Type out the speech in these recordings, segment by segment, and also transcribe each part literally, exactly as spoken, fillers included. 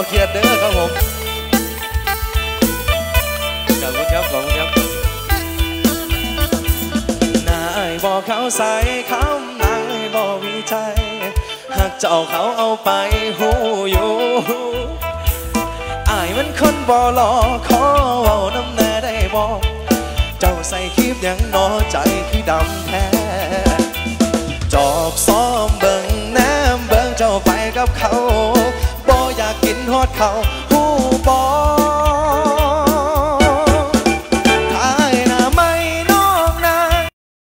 เครียดเด้อครับผมขอบคุณครับขอบคุณครับนายบอกเขาใส่คำนายบอกวิจัยหากเจ้าเขาเอาไปหูอยู่อายมันคนบ่หลอกขอเอาน้ำแน่ได้บอกเจ้าใส่คลิปยังนอใจคือดำแท้จอบซ้อมเบิ่งแนมเบิ่งเจ้าไปกับเขาบ่อยากกินฮอดเขาหูบ่ท้ายหน้าไม่น้องนาง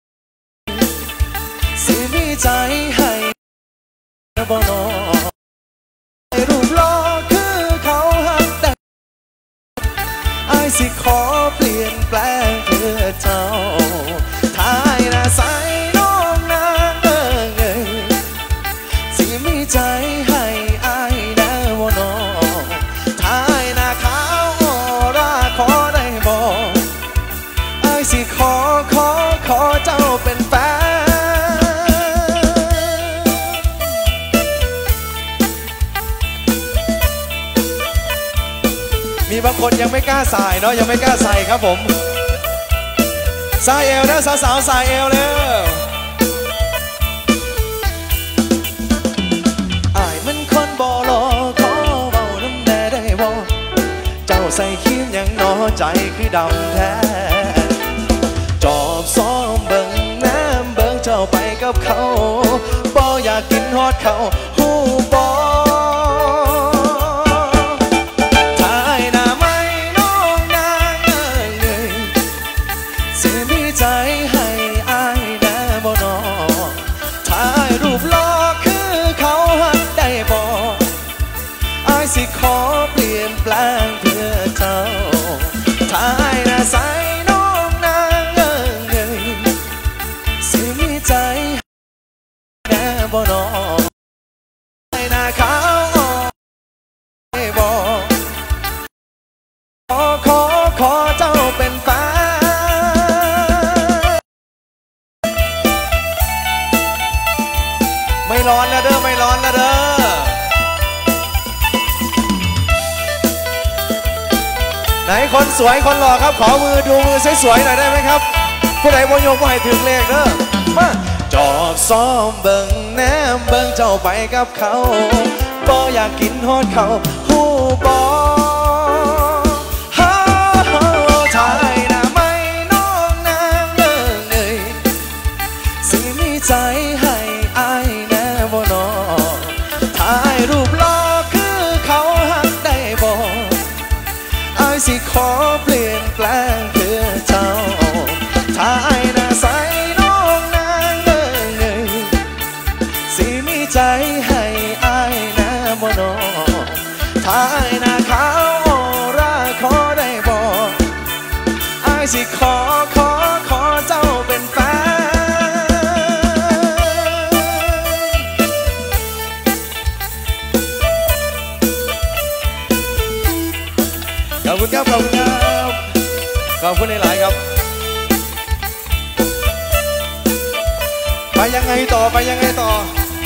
สิมีใจให้บ่นอรูปหล่อคือเขาหักแต่อายสิขอเปลี่ยนแปลงเพื่อเจ้าท้ายหน้าใสน้องนางเอิงเอ่ยสิมีใจให้อายได้บ่นอท้ายหน้าขาวออร่าขอได้บ่อายสิขอขอขอเจ้าเป็นแฟนมีบางคนยังไม่กล้าใส่เนาะยังไม่กล้าใส่ครับผมสายเอวนะสาวๆสายเอวเร็วอายมันคนบ่หลอกขอเบาน้ำแน่ได้บ่เจ้าใส่คิ้วยังนอใจคือดำแท้จอบซ้อมเบิ่งแนมเบิ่งเจ้าไปกับเขาบ่อยากกินฮอดเขาหูบ่ใจให้อายแน่บ่นอถ่ายรูปหล่อคือเขาหักได้บ่อายสิขอเปลี่ยนแปลงเพื่อเจ้าถ่ายหน้าใสน้องนางเอิงเอ่ยสิมีใจแน่บ่นอถ่ายหน้าขาวได้บ่ขอขอขอเจ้าเป็นแฟนไม่ร้อนนะเด้อไม่ร้อนนะเด้อไหนคนสวยคนหล่อครับขอมือดูมือสวยๆหน่อยได้ไหมครับผู้ใดบ่ยกบ่ให้ถึงเลขเด้อมาจอบซ้อมเบิ่งแนมเบิ่งเจ้าไปกับเขาบ่อยากกินฮอดเขาหูบ่ฮ่าถ่ายหน้าไม่น้องนางเอิงเอ่ยสิมีใจให้อายบ่นอถ่ายรูปหล่อคือเขาหักได้บ่อายสิขอเปลี่ยนแปลงเพื่อเจ้าถ่ายหน้าใสน้องนางเอิงเอ่ยสิมีใจให้อายแน่บ่นอถ่ายหน้าขาวออร่าขอได้บ่อายสิขอขอขอเจ้าเป็นแฟนขอบคุณครับขอบคุณครับขอบคุณหลายๆครับไปยังไงต่อไปยังไงต่อ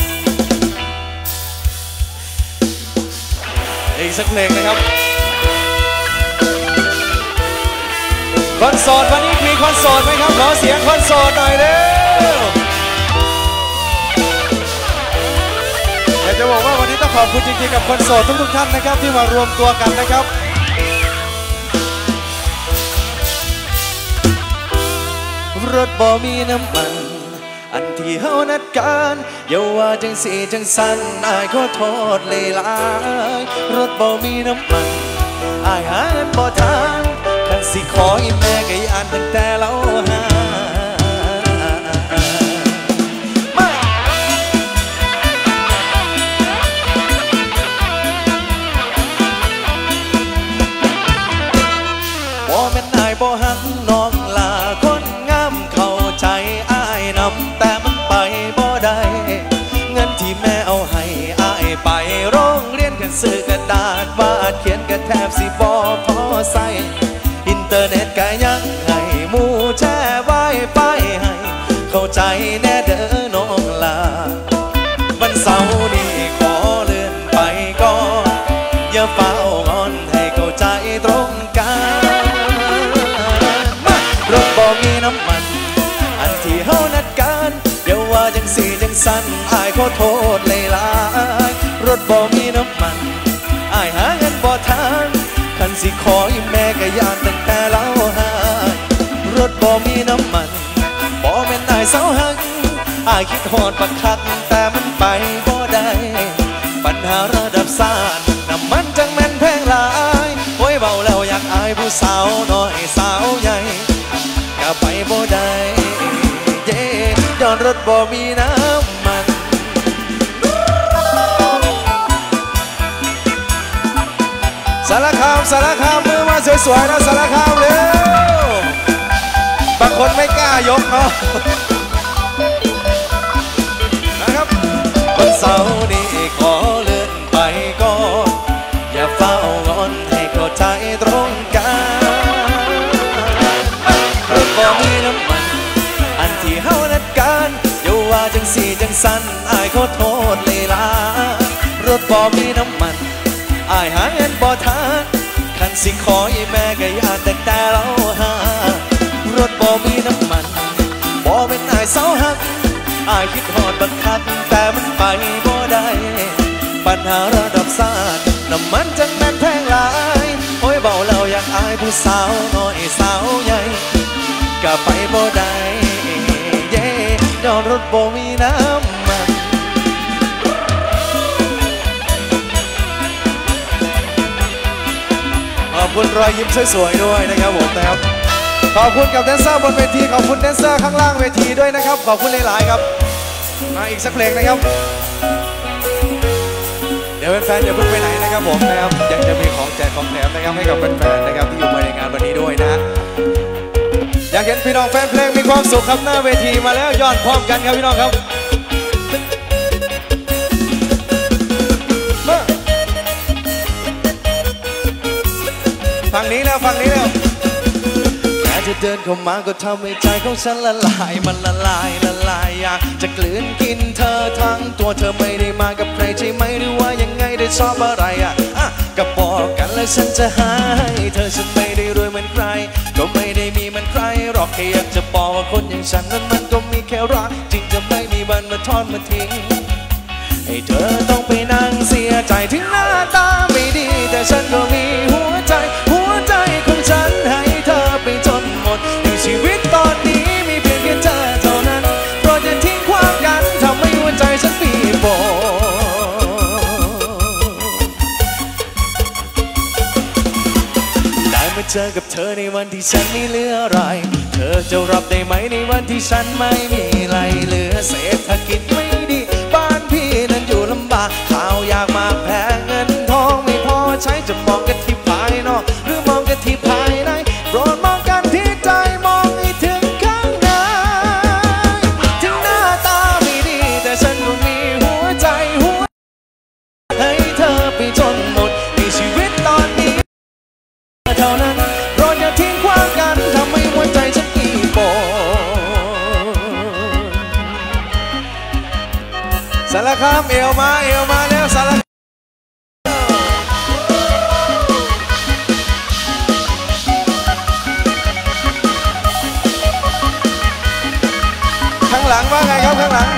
อีกสักเพลงนะครับคอนโสดวันนี้มีคอนโสดไหมครับขอเสียงคอนโสดหน่อยเร็วอยากจะบอกว่าวันนี้ต้องขอบคุณจริงๆกับคอนโสดทุกๆท่านนะครับที่มารวมตัวกันนะครับรถบ่มีน้ำมันอันที่เฮานัดกันอย่าว่าจังสีจังสันอายขอโทษเลยหลายรถบ่มีน้ำมันอายหาเงินบ่ทันคันสิขออีแม่ก็ยานตั้งแต่เราหาบ่แม่นอายบ่หักน้องลาคนงามเข้าใจอายนำแต่มันไปบ่ได้เงินที่แม่เอาให้อายไปโรงเรียนกันซื้อกระดาษวาดเขียนกันแทบสิบ่พอใส่อินเทอร์เน็ตก็ยังให้หมู่แชร์ไว้ไปให้เข้าใจแน่เด้อน้องลาวันเสาร์นี้ขอเลื่อนไปก่อน อย่าอย่าเฝ้างอนให้เข้าใจตรงกันรถบ่มีน้ำมันอันที่เฮานัดกันอย่าว่าจังสี่จังสันอายขอโทษเลยล่ะรถบ่มีน้ำมันอายหาเงินบ่ทันคันสิขออีแม่ก็ยานตั้งแต่เล่าหารถบ่มีน้ำมันบ่แม่นอายเศร้าหักอายคิดฮอดบักคักแต่มันไปบ่ได้ปัญหาระดับศาสตร์น้ำมันจังแม่นแพงหลายโอ้ยเบาแล้วอยากอายผู้สาวน้อยสาวใหญ่ก็ไปบ่ได้เย่ย้อนรถบ่มีน้ำมันสารคามสารคามมือมาสวยๆนะสารคามเร็วบางคนไม่กล้ายกเนาะนะครับวันเสาร์นี้ขอเลื่อนไปก่อนอย่าเฝ้างอนให้เข้าใจตรงกันรถบ่มีน้ำมันอันที่เฮานัดกันอย่าว่าจังสี่จังสันอายขอโทษเลยล่ะรถบ่มีน้ำมันอายหาเงินบ่ทันคันสิขออีแม่ก็ยานแต่แต่เราหารถบ่มีน้ำมันบ่เป็นอายเศร้าหักอายคิดฮอดบักคักแต่มันไปบ่ได้ปัญหาระดับศาสตร์น้ำมันจังแม่นแพงหลายโอ้ยเบาแล้วอยากอายผู้สาวน้อยสาวใหญ่ก็ไปบ่ได้เย่ย้อนรถบ่มีน้ำมันขอบคุณรอยยิ้มสวยๆด้วยนะครับผมนะครับขอบคุณกับแดนเซอร์บนเวทีขอบคุณแดนเซอร์ข้างล่างเวทีด้วยนะครับขอบคุณหลายๆครับมาอีกสักเพลงนะครับเดี๋ยวแฟนๆอย่าเพิ่งไปไหนนะครับผมนะครับยังจะมีของแจกของแถมนะครับให้กับแฟนๆนะครับที่อยู่ในงานวันนี้ด้วยนะอยากเห็นพี่น้องแฟนเพลงมีความสุขครับหน้าเวทีมาแล้วย้อนพร้อมกันครับพี่น้องครับฝั่งนี้แล้วฝั่งนี้แล้วแค่จะเดินเข้ามาก็ทำให้ใจของฉันละลายมันละลายละลายอยากจะกลืนกินเธอทั้งตัวเธอไม่ได้มากับใครใช่ไหมหรือว่ายังไงได้ชอบอะไรอ่ะอ่ะก็บอกกันแล้วฉันจะหาให้เธอฉันไม่ได้รวยเหมือนใครก็ไม่ได้มีเหมือนใครหรอกแค่อยากจะบอกว่าคนอย่างฉันนั้นมันก็มีแค่รักจริงจะไม่มีวันมาทอดมาทิ้งให้เธอต้องไปนั่งเสียใจถึงหน้าตาไม่ดีแต่ฉันก็มีหัวใจหัวใจของฉันให้เธอไปจนหมดในชีวิตตอนนี้มีเพียงแค่เธอเท่านั้นโปรดอย่าทิ้งความกันทำให้หัวใจฉันปีโบได้มาเจอกับเธอในวันที่ฉันไม่เหลืออะไรเธอจะรับได้ไหมในวันที่ฉันไม่มีอะไรเหลือเศรษฐกิจไม่ดีบ้านพี่นั้นอยู่ลำบากข้าวยากมากแพงเงินทองไม่พอใช้จะมองกันที่ภายนอกหรือมองกันที่ภายในโปรดมองกันที่ใจมองให้ถึงข้างในถึงหน้าตาไม่ดีแต่ฉันก็มีหัวใจหัวให้เธอไปจนหมดในชีวิตตอนนี้เท่านั้นโปรดอย่าทิ้งความกันทำให้หัวใจฉันปีโบสารคามเอวมาเอวมาแล้วสารข้างหลังว่าไงครับข้างหลัง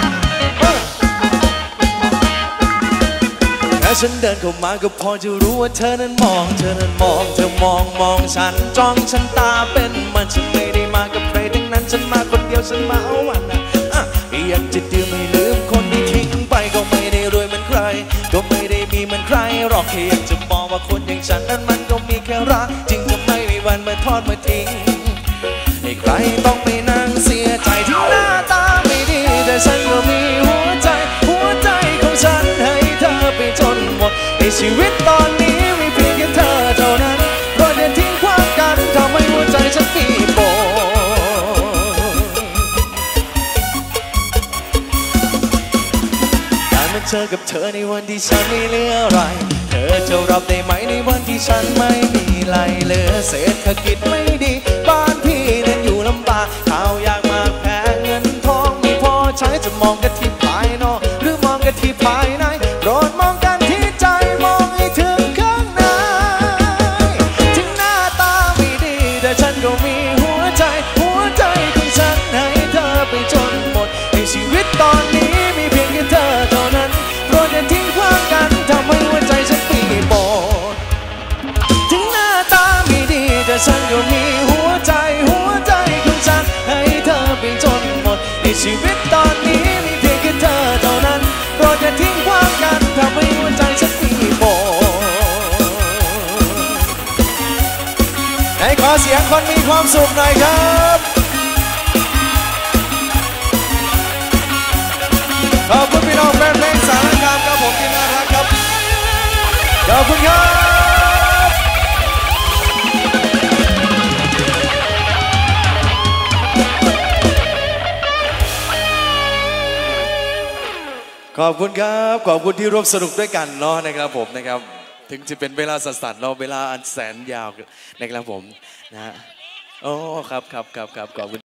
แค่ฉันเดินเข้ามาก็พอจะรู้ว่าเธอนั้นมองเธอนั้นมองเธอมองมองฉันจ้องฉันตาเป็นมันฉันไม่ได้มากับใครทั้งนั้นฉันมาคนเดียวฉันมาเอาวันนะอยากจะดื่มไม่ลืมคนที่ทิ้งไปก็ไม่ได้รวยเหมือนใครก็ไม่ได้มีเหมือนใครหรอกแค่อยากจะบอกว่าคนอย่างฉันนั้นมันก็มีแค่รักจริงจะไม่มีวันมาทอดมาทิ้งให้ใครต้องไปนั่งเสียใจที่หน้าตาไม่ดีแต่ฉันก็มีหัวใจหัวใจของฉันให้เธอไปจนหมดในชีวิตตอนนี้มีเพียงแค่เธอเท่านั้นเพราะอย่าทิ้งความกันทำให้หัวใจฉันปีโบเจอกับเธอในวันที่ฉันไม่เหลืออะไรเธอจะรับได้ไหมในวันที่ฉันไม่มีไรเหลือเศรษฐกิจไม่ดีบ้านพี่นั้นอยู่ลำบากข้าวยากมากแพงเงินทองไม่พอใช้จะมองกันที่ภายนอกหรือมองกันที่ภายในโปรดมองกันที่ใจมองให้ถึงข้างในชีวิตตอนนี้มีเพียงแค่เธอเท่านั้นโปรดอย่าทิ้งขว้างกันทำให้หัวใจฉันมีโบให้ขอเสียงคนมีความสุขหน่อยครับขอบคุณพี่น้องแฟนเพลงสารคามครับผมที่น่ารักครับขอบคุณครับขอบคุณครับขอบคุณที่ร่วมสนุกด้วยกันเนาะนะครับผมนะครับถึงจะเป็นเวลาสั้นๆเนาะเวลาอันแสนยาวนะครับผมนะฮะโอ้ครับครับครับครับขอบคุณ